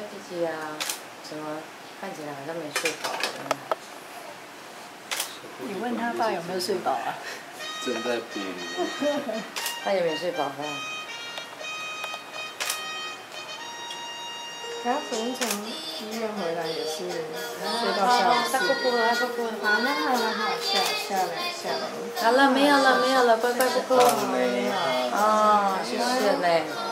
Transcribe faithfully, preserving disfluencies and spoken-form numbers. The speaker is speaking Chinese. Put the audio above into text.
弟弟啊，怎么看起来好像没睡饱呢？ 你问他爸有没有睡饱啊？ 正在补。 他也没睡饱哈。 他昨天从医院回来也是睡到下午四点。 他不哭了， 好，那好，那好，下下来下来。 好了，没有了，没有了，乖乖不哭。 没有。 哦，谢谢嘞。